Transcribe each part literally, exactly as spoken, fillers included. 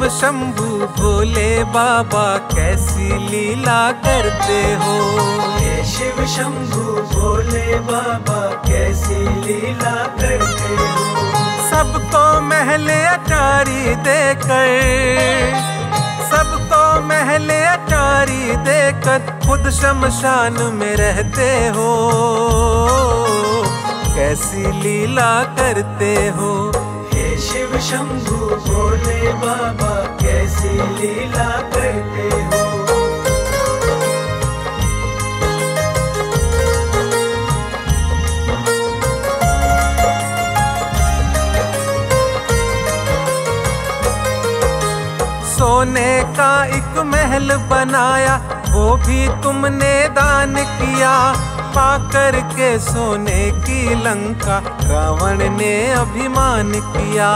शंभू भोले बाबा कैसी लीला करते हो। हे शिव शंभू भोले बाबा कैसी लीला करते हो। सबको महले अटारी देकर, सबको महले अटारी देकर खुद शमशान में रहते हो। कैसी लीला करते हो। हे शिव शंभू भोले बाबा कैसी लीला करते हो। सोने का एक महल बनाया वो भी तुमने दान किया। पाकर के सोने की लंका रावण ने अभिमान किया।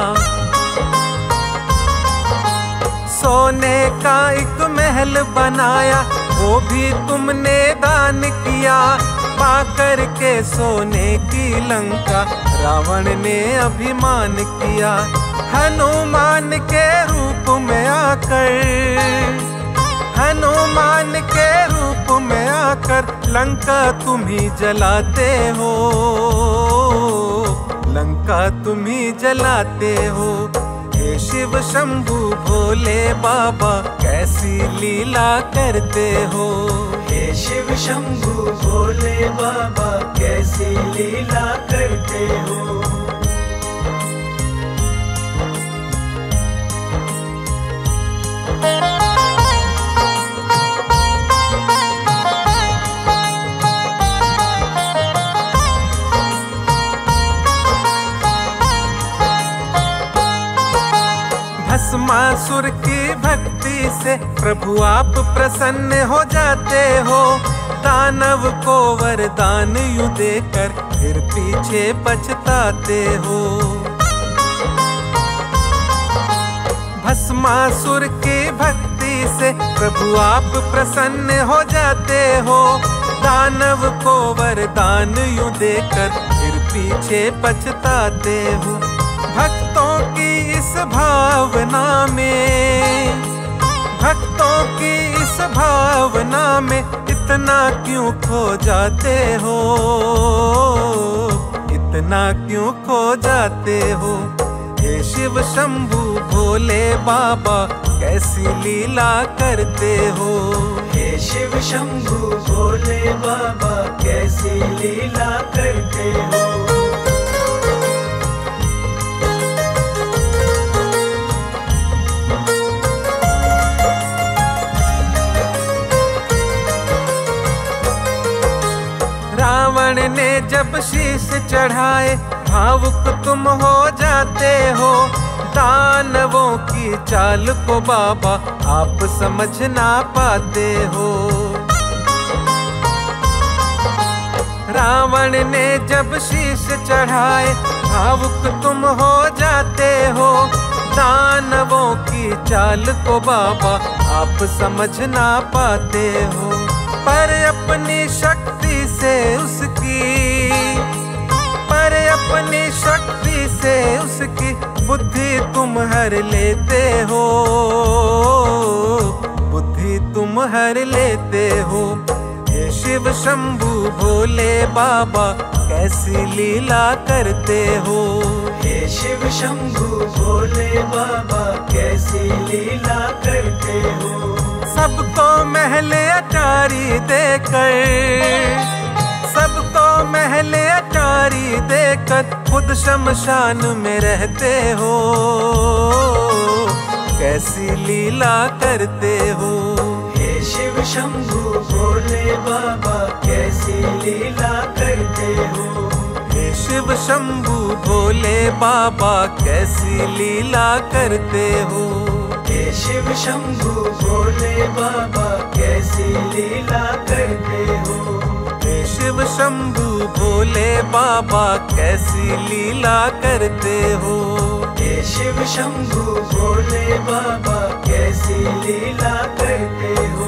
सोने का एक महल बनाया वो भी तुमने दान किया। पाकर के सोने की लंका रावण ने अभिमान किया। हनुमान के रूप में आकर, हनुमान के रूप में आकर लंका तुम ही जलाते हो। लंका तुम ही जलाते हो। हे शिव शंभू भोले बाबा कैसी लीला करते हो। हे शिव शंभू भोले बाबा कैसी लीला करते हो। भस्मासुर की भक्ति से प्रभु आप प्रसन्न हो जाते हो। दानव को वरदान यूं देकर फिर पीछे पछताते हो। भस्मासुर की भक्ति से प्रभु आप प्रसन्न हो जाते हो। दानव को वरदान यूं देकर फिर पीछे पछताते हो। भक्तों की इस भावना में, भक्तों की इस भावना में इतना क्यों खो जाते हो। इतना क्यों खो जाते हो। हे शिव शंभू भोले बाबा कैसी लीला करते हो। हे शिव शंभू भोले बाबा कैसी लीला करते हो। रावण ने जब शीश चढ़ाए भावुक तुम हो जाते हो। दानवों की चाल को बाबा आप समझ ना पाते हो। रावण ने जब शीश चढ़ाए भावुक तुम हो जाते हो। दानवों की चाल को बाबा आप समझ ना पाते हो। पर अपनी शक्ति से उसकी, पर अपनी शक्ति से उसकी बुद्धि तुम हर लेते हो। बुद्धि तुम हर लेते हो। हे शिव शंभू भोले बाबा कैसी लीला करते हो। हे शिव शंभू भोले बाबा कैसी लीला करते हो। सबको महले अटारी देकर, सबको महले अटारी देकर खुद शमशान में रहते हो। कैसी लीला करते हो। हे शिव शंभू भोले बाबा कैसी लीला करते हो। हे शिव शंभू भोले बाबा कैसी लीला करते हो। हे शिव शंभू भोले बाबा कैसी लीला करते हो। हे शिव शंभू भोले बाबा कैसी लीला करते हो। हे शिव शंभू भोले बाबा कैसी लीला करते हो।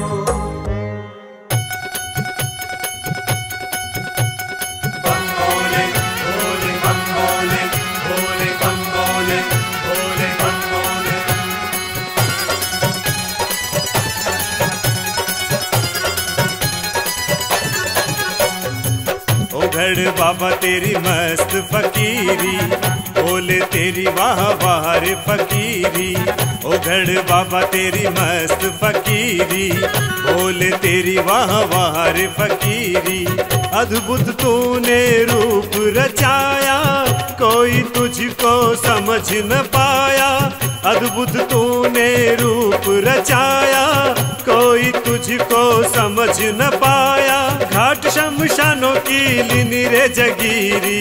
उघड़ बाबा तेरी मस्त फकीरी, बोले तेरी वाह वाह रे फकीरी। उघड़ बाबा तेरी मस्त फकीरी, बोले तेरी वाह वाह रे फकीरी। अद्भुत तूने रूप रचाया, कोई तुझको समझ न पाया। अद्भुत तूने रूप रचाया, कोई तुझको समझ न पाया। घाट शमशानों की लिनी रे जगीरी,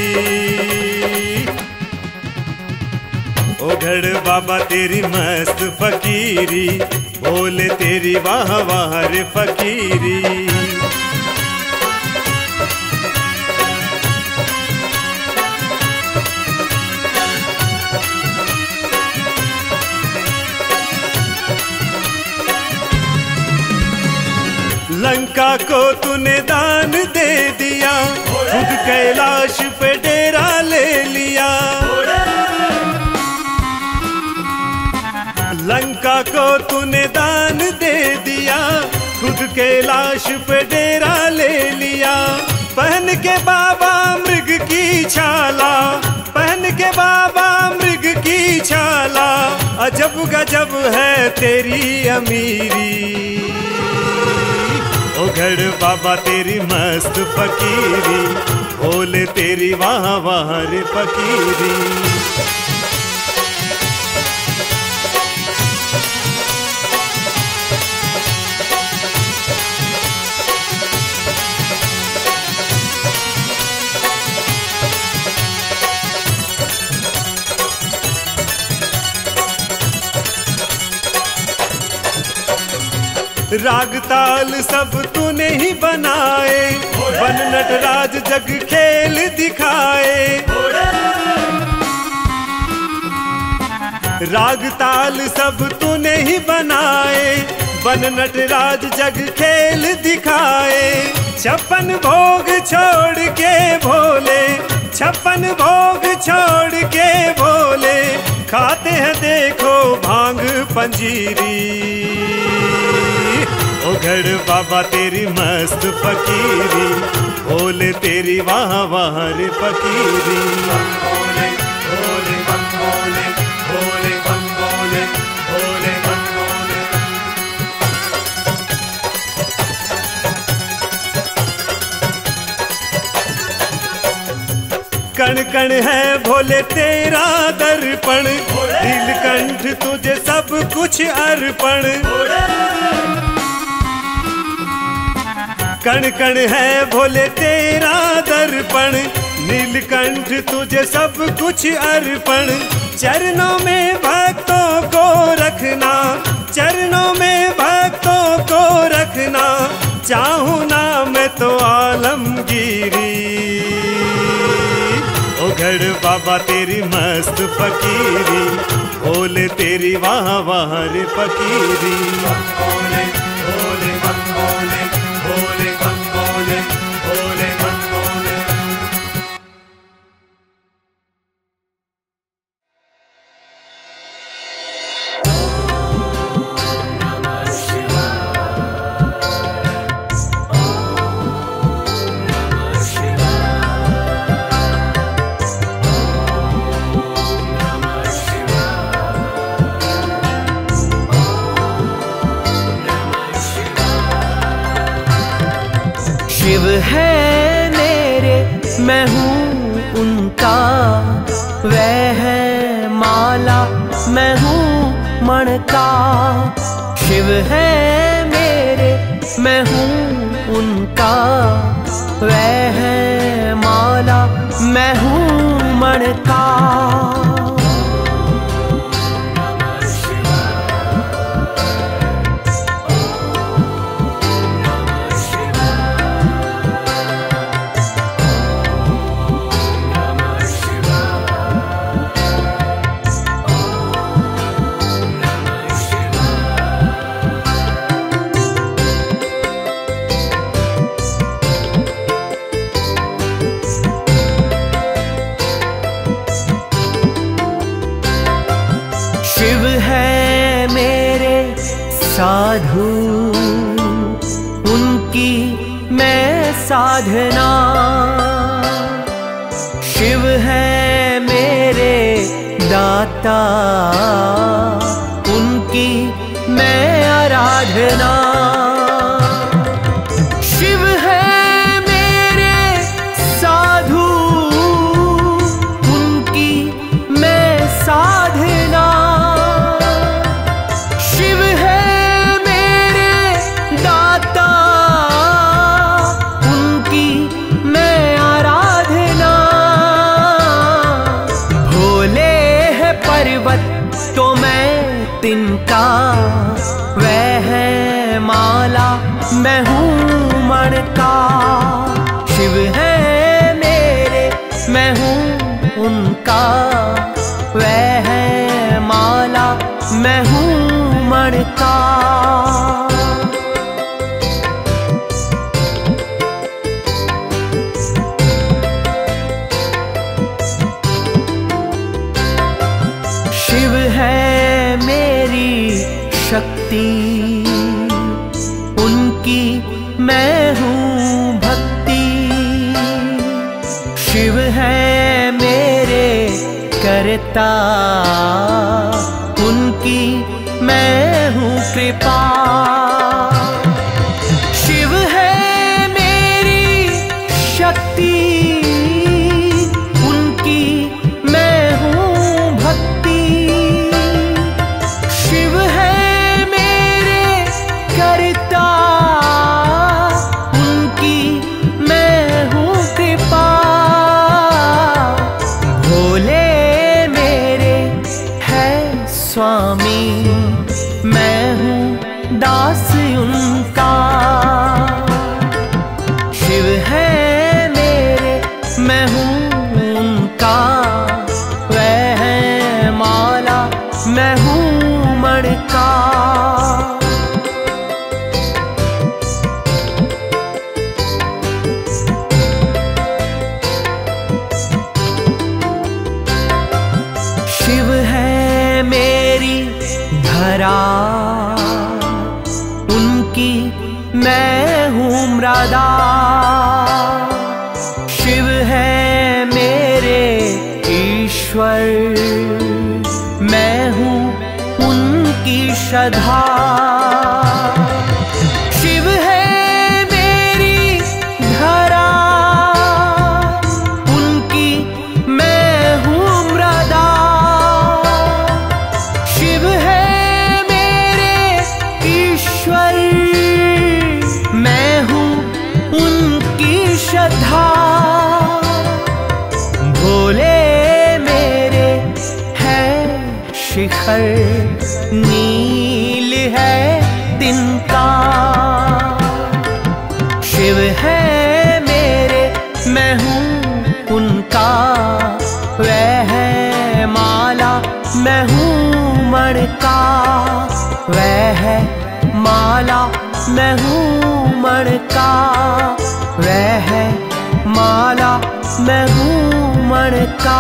उघड़ बाबा तेरी मस्त फकीरी, बोले तेरी वाह वाह रे फकीरी। लंका को तूने दान दे दिया, खुद कैलाश पे डेरा ले लिया। लंका को तूने दान दे दिया, खुद कैलाश पे डेरा ले लिया। पहन के बाबा मृग की छाला, पहन के बाबा मृग की छाला। अजब गजब है तेरी अमीरी, उघड़ बाबा तेरी मस्त फकीरी, बोले तेरी वाह वाह रे फकीरी। राग ताल सब तूने ही बनाए, बन नटराज जग खेल दिखाए। राग ताल सब तूने ही बनाए, बन नटराज जग खेल दिखाए। छप्पन भोग छोड़ के भोले, छप्पन भोग छोड़ के भोले, खाते हैं देखो भांग पंजीरी। उघड़ बाबा तेरी मस्त फकीरी, बोले तेरी वाह वाह रे फकीरी। भोले भोले बम भोले, भोले बम भोले, भोले बम भोले। कण कण है भोले तेरा दर्पण, नीलकंठ तुझे सब कुछ अर्पण। कण कण है भोले तेरा दर्पण, नीलकंठ तुझे सब कुछ अर्पण। चरणों में भक्तों को रखना, चरणों में भक्तों को रखना। चाहूं ना मैं तो आलमगीरी, उघड़ बाबा तेरी मस्त फकीरी, बोले तेरी वाह वाह रे फकीरी। भोले भोले बम भोले, भोले बम भोले, भोले बम भोले। शिव है मेरे, मैं हूँ उनका। वह है माला, मैं हूँ मणका। शिव है मेरे, मैं हूँ उनका। वह है माला, मैं हूँ मणका। शिव है मेरे साधु, उनकी मैं साधना। शिव है मेरे दाता, उनकी मैं आराधना। शिव है मेरे साधु, उनकी मैं साधना। शिव है मेरे दाता, उनकी मैं आराधना। भोले है पर्वत तो मैं तिनका, वह है माला मैं हूँ मणका। शिव है मेरे मैं हूँ उनका, वह है माला मैं हूँ मणका। शिव है मेरी शक्ति, उनकी मैं हूँ भक्ति। शिव है मेरे करता, उनकी मैं हूँ कृपा। शिव है मेरी शक्ति, उनकी मैं हूँ भक्ति। शिव है मेरे करता, उनकी मैं हूँ कृपा। भोले मेरे है स्वामी, मैं हूँ दास उनका। शिव है मेरे मैं हूँ उनका, वह है माला मैं हूँ मणका। शिव है मेरी धरा, उनकी मैं हूँ मृदा। शिव है मेरे ईश्वर, मैं हूँ उनकी श्रद्धा। शिव है मेरी धरा, उनकी मैं हूँ मृदा। शिव है मेरे ईश्वर, मैं हूँ उनकी श्रद्धा। भोले मेरे है शिखर, नील है तिनका। शिव है मेरे मैं हूँ उनका, वह है माला मैं हूँ मणका। वह है माला मैं हूँ मणका, वह है माला मैं हूँ मणका।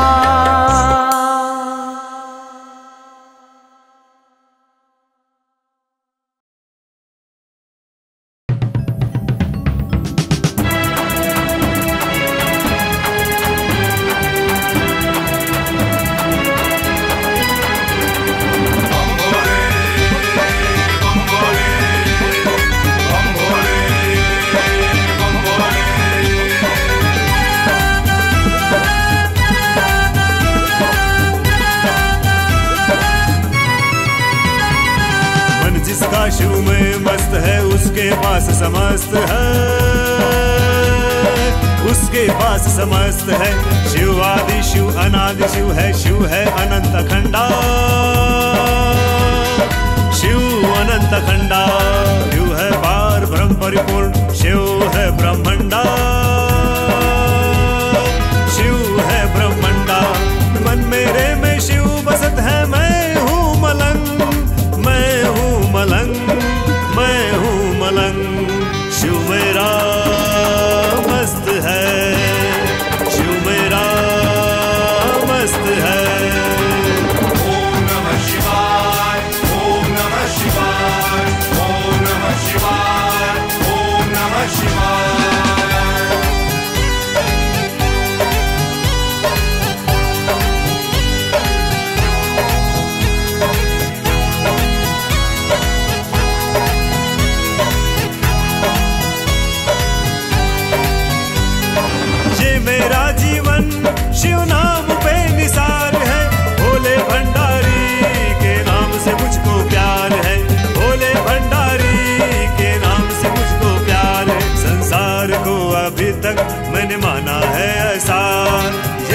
जिसका शिव में मस्त है उसके पास समस्त है, उसके पास समस्त है। शिव आदि शिव अनादि शिव है, शिव है अनंत खंडा, शिव अनंत खंडा। शिव है पार ब्रह्म परिपूर्ण, शिव है ब्रह्मंडा, शिव है ब्रह्मंडा। मन मेरे में शिव बसत है, मैं हूँ मलंग, मैं हूँ मलंग, मैं हूँ मलंग। शिव मेरा मस्त है, शिव मेरा मस्त है। ओम नमः शिवाय, ओम नमः शिवाय, ओम नमः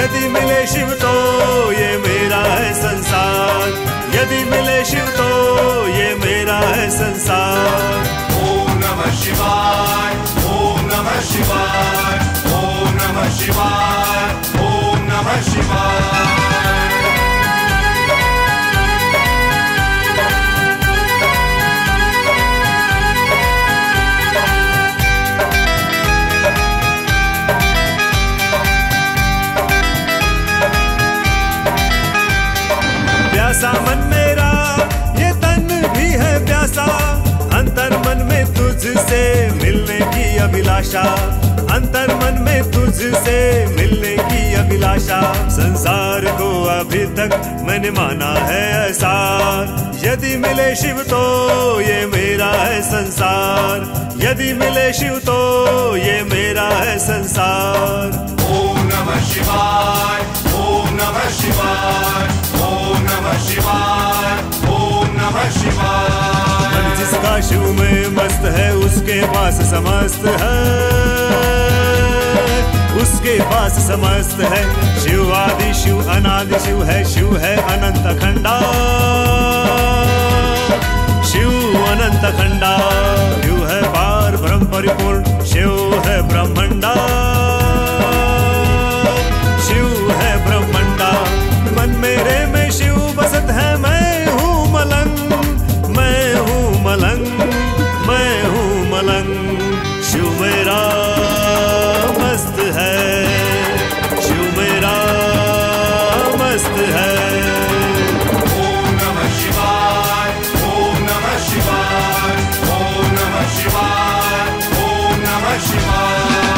यदि मिले शिव तो ये मेरा है संसार, यदि मिले शिव तो ये मेरा है संसार। ओम नमः शिवाय, ओम नमः शिवाय, ओम नमः शिवाय, ओम नमः शिवाय। प्यासा मन मेरा ये तन भी है प्यासा, अंतर मन में तुझसे मिलने की अभिलाषा, अंतर मन में तुझसे मिलने की अभिलाषा। संसार को अभी तक मैंने माना है असार, यदि मिले शिव तो ये मेरा है संसार, यदि मिले शिव तो ये मेरा है संसार। ओम नमः शिवाय, ओम नमः शिवाय, ओम नमः शिवाय, ओम नमः शिवाय। मन जिसका शिव में मस्त है उसके पास समस्त है, उसके पास समस्त है। शिव आदि शिव अनादि शिव है, शिव है अनंत खंडा, शिव अनंत खंडा। शिव है पार ब्रह्म परिपूर्ण, शिव है ब्रह्मंडा, शिव है ब्रह्मंडा। मन मेरे में शिव बसत है, मैं हूँ मलंग, मैं हूँ मलंग, मैं हूँ मलंग। शिव मेरा मस्त है, शिव मेरा मस्त है। ओम नमः शिवाय, ओम नमः शिवाय, ओम नमः शिवाय, ओम नमः शिवाय।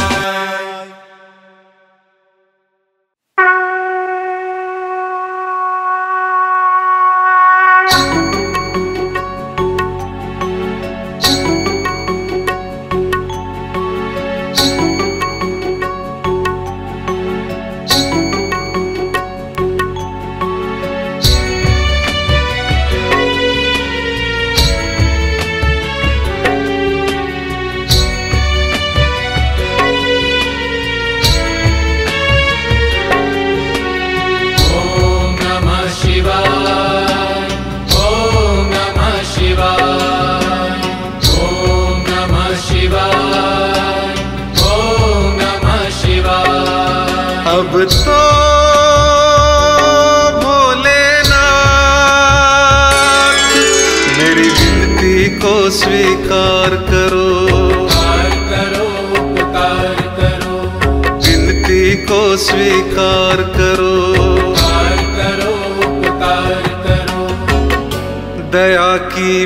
अब तो भोलेनाथ मेरी विनती को स्वीकार करो, पुकार करो, पुकार करो, विनती को स्वीकार करो, पुकार करो, पुकार करो। दया की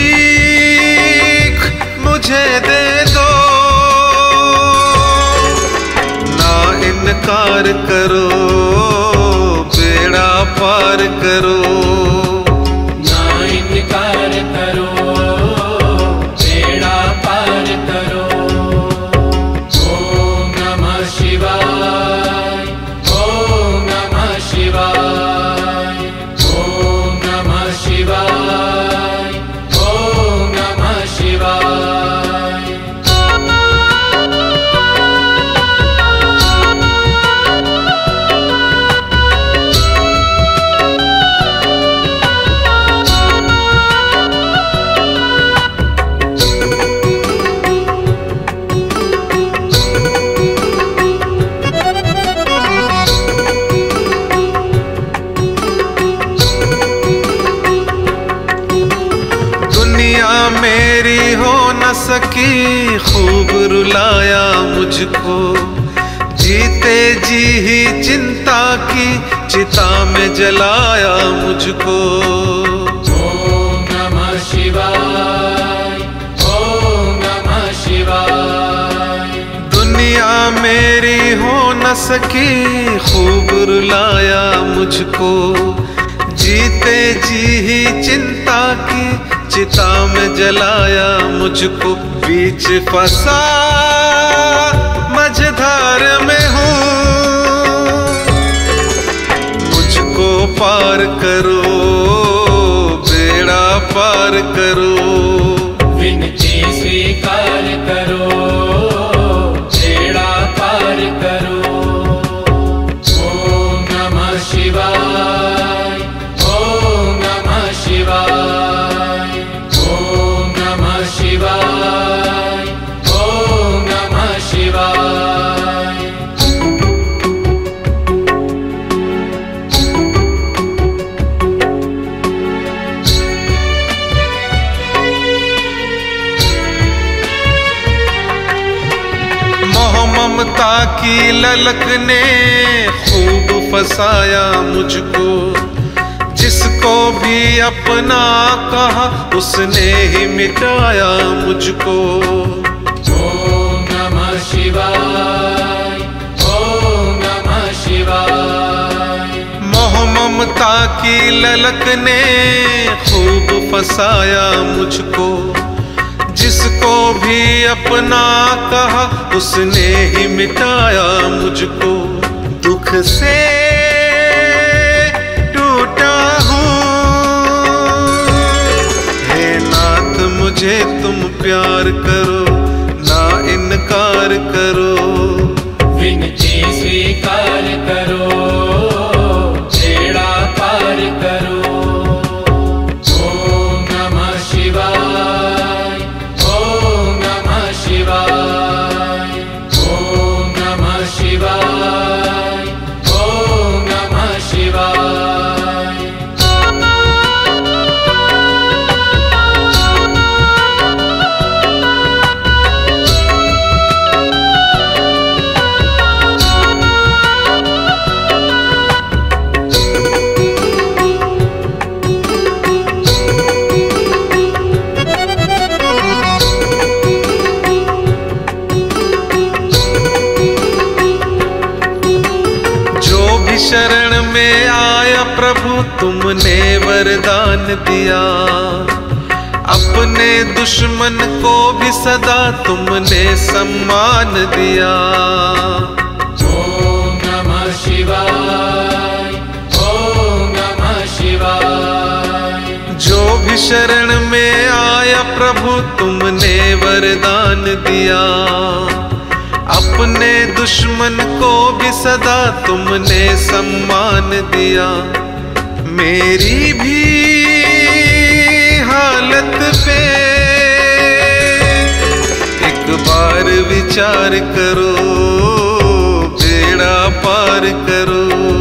भीख मुझे दे दो, ना इनकार करो, बेड़ा पार करो, ना इनकार करो, बेड़ा पार करो। ओम नमः शिवाय, ओम नमः शिवाय, ओम नमः शिवाय, ओम नमः शिवाय। मेरी हो न सकी खूब रुलाया मुझको, जीते जी ही चिंता की चिता में जलाया मुझको। ओम नमः शिवाय, ओम नमः शिवाय। दुनिया मेरी हो न सकी खूब रुलाया मुझको, जीते जी ही चिंता की चिता में जलाया मुझको। बीच फंसा मझधार में हूँ, मुझको पार करो, बेड़ा पार करो। विनती स्वीकार करो, बेड़ा पार करो। ओम की ललक ने खूब फसाया मुझको, जिसको भी अपना कहा उसने ही मिटाया मुझको। ओम नमः शिवाय, ओम नमः शिवाय। मोह ममता की ललक ने खूब फसाया मुझको, जिसको भी अपना कहा उसने ही मिटाया मुझको। दुख से टूटा हूँ, हे नाथ मुझे तुम प्यार करो, ना इनकार करो। विनती स्वीकार करो, बेड़ा पार करो। ओम नमः शिवाय, ओम नमः शिवाय, ओम नमः शिवाय, ओम नमः शिवाय। शरण में आया प्रभु तुमने वरदान दिया, अपने दुश्मन को भी सदा तुमने सम्मान दिया। ओम नमः शिवाय, ओम नमः शिवाय। जो भी शरण में आया प्रभु तुमने वरदान दिया, अपने दुश्मन को भी सदा तुमने सम्मान दिया। मेरी भी हालत पे एक बार विचार करो, बेड़ा पार करो।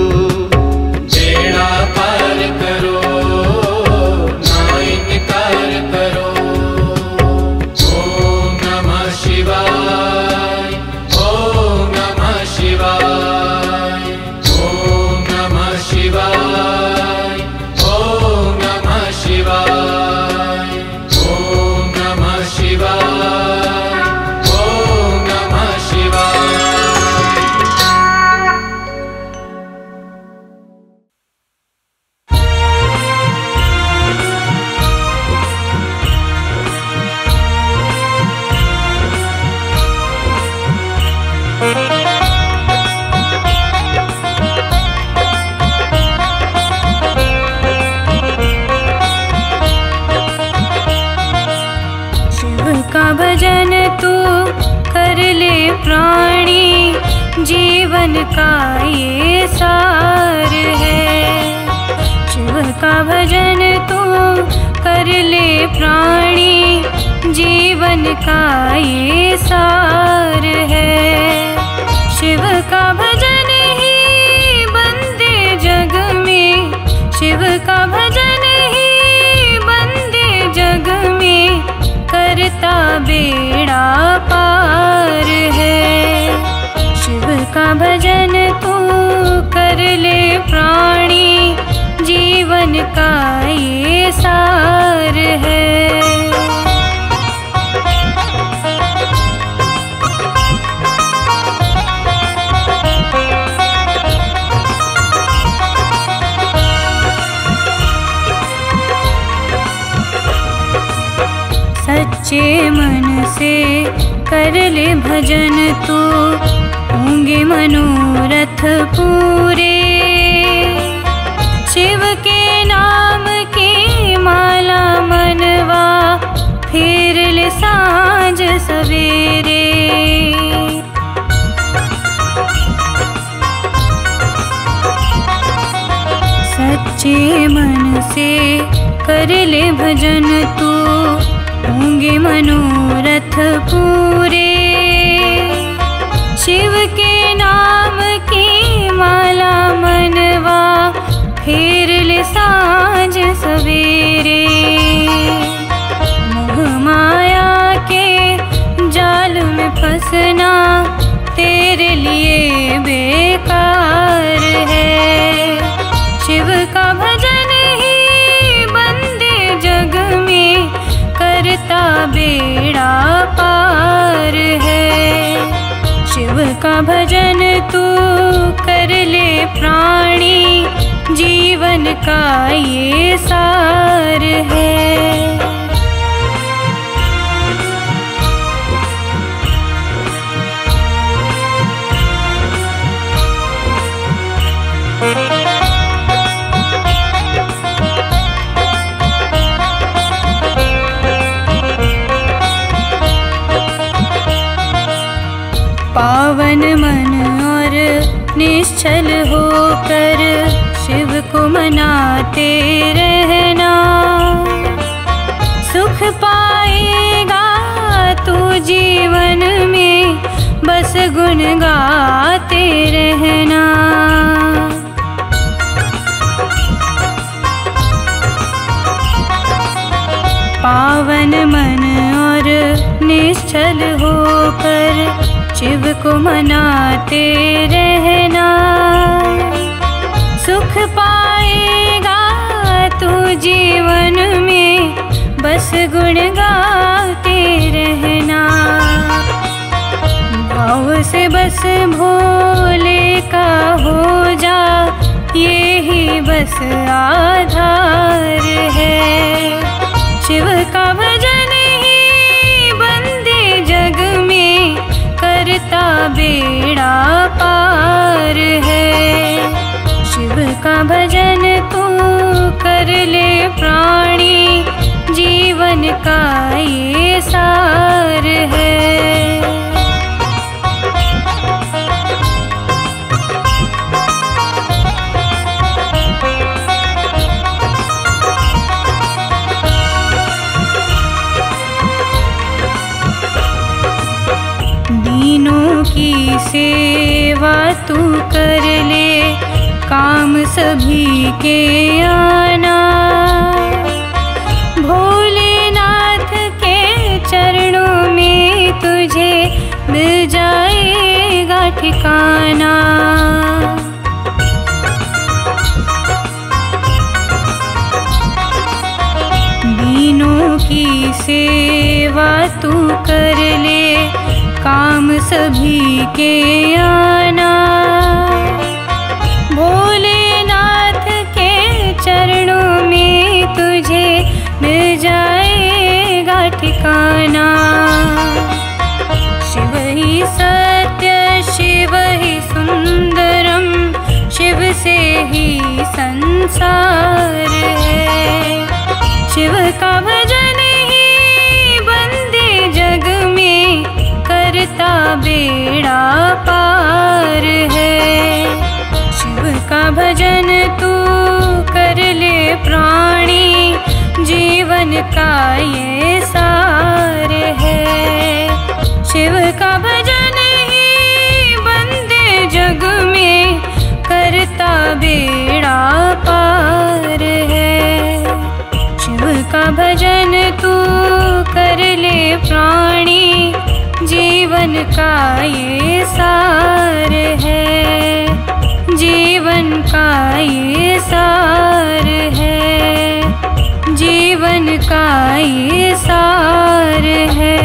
बेड़ा पार करो, ना इनकार करो। ओम नमः शिवाय, ओम नमः शिवाय, ओम नमः शिवाय, ओम नमः शिवाय, ओम नमः शिवाय, ओम नमः शिवाय। का भजन तू कर ले प्राणी, जीवन का ये सार है। शिव का भजन तू कर ले प्राणी, जीवन का ये सार है। शिव का भजन ही बंदे जग में, शिव का भजन ही बंदे जग में, करता बेड़ा पार है। शिव का भजन तू कर ले प्राणी, जीवन का ये सार है। सच्चे मन से कर ले भजन तू, होंगे मनोरथ पूरे। शिव के नाम की माला मनवा, फेर ले सांझ सवेरे। सच्चे मन से कर ले भजन तू, होंगे मनोरथ पूरे। शिव के नाम की माला मनवा, फेर ले सांझ सवेरे। मोह माया के जाल में फंसना तेरे लिए का भजन तू कर ले प्राणी, जीवन का ये सार है। पावन मन और निश्चल होकर शिव को मनाते रहना, सुख पाएगा तू जीवन में, बस गुण गाते रहना। पावन मन और निश्चल होकर शिव को मनाते रहना, सुख पाएगा तू जीवन में, बस गुण गाते रहना। भाव से बस भोले का हो जा, ये ही बस आधार है। शिव का भजन ही बंदे जग में, करता बेड़ा पार है। शिव का भजन तू कर ले प्राणी, जीवन का ये सार है। दीनों की सेवा तू कर ले, काम सभी के आना। भोलेनाथ के चरणों में तुझे मिल जाएगा ठिकाना। दीनों की सेवा तू कर ले, काम सभी के आना। भोलेनाथ के चरणों में तुझे मिल जाएगा ठिकाना। शिव ही सत्य, शिव ही सुंदरम, शिव से ही संसार है। शिव का भजन ही बंदे जग में, करता बेड़ा पार है। शिव का भजन तू कर ले प्राणी, जीवन का ये सार है। शिव का भजन ही बंदे जग में, करता बेड़ा पार है। शिव का भजन तू कर ले प्राणी, जीवन का ये सार है। जीवन का ये सार है। जीवन का ये सार है।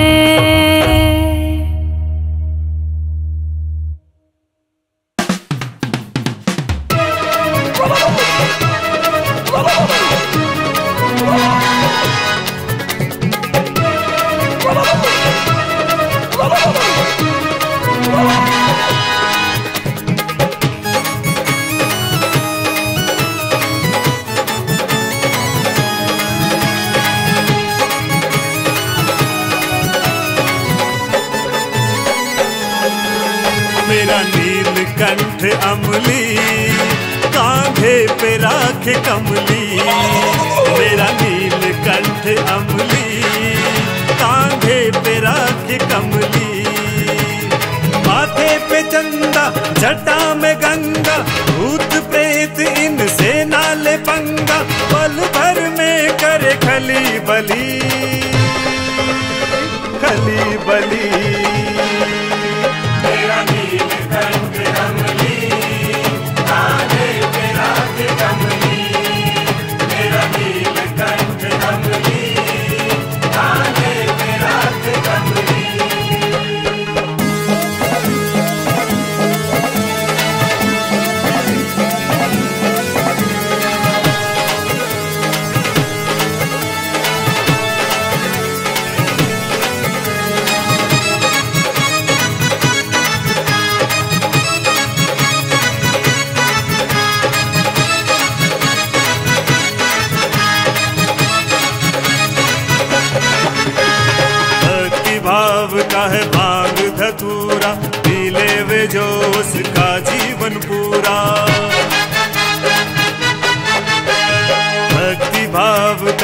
मेरा नीलकंठ अमली, कांधे पे राखे कमली। मेरा नीलकंठ अमली, कांधे पे राखे कमली। माथे पे चंदा, जटा में गंगा, भूत प्रेत इनसे नाले पंगा। पल भर में करे खली बली, खली बली। मेरा नीलकंठ अमली, कांधे पे राखे कमली। मेरा नीलकंठ अमली, कांधे पे राखे कमली।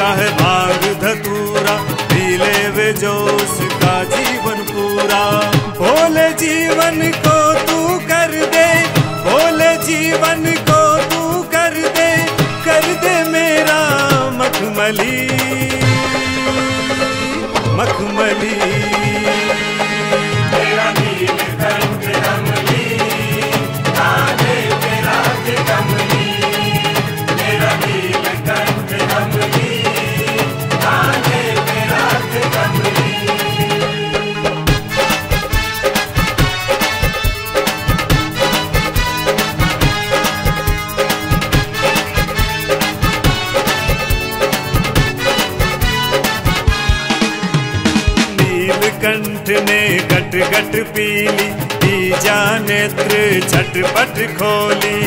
चाहे भांग धतूरा, पी ले वे जो उसका जीवन पूरा। भोले जीवन को तू कर दे, भोले जीवन को तू कर दे, कर दे मेरा मखमली मखमली। मेरा नीलकंठ अमली, कांधे पे रात कमली। मेरा नीलकंठ अमली, कांधे पे रात कमली। नीलकंठ ने गट गट पीली, तीजा नेत्र झटपट खोली।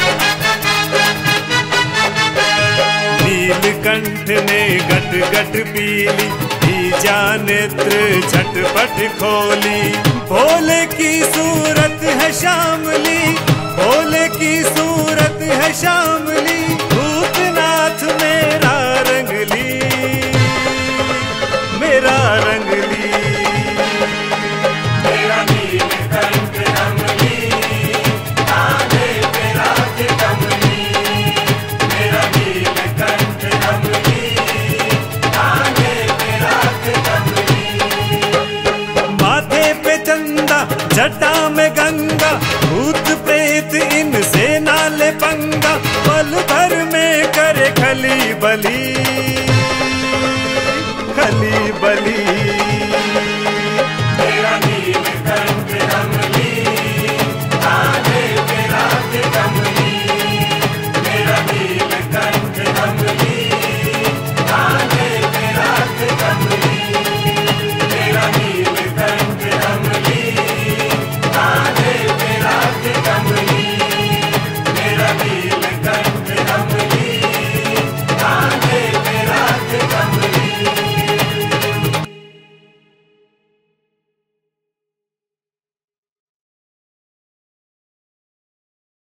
नीलकंठ ने गट गट पीली, तीजा नेत्र झटपट खोली। भोले की सूरत है श्यामली, भोले की सूरत है श्यामली। भूतनाथ मेरा रंगली, मेरा रंगली। मेरा नीलकंठ अमली, कांधे पे रात कमली। मेरा नीलकंठ अमली, कांधे पे रात कमली। माथे पे चंदा, जटा में गंगा, भूत प्रेत इनसे नाले पंगा। पल भर में करे खली बली।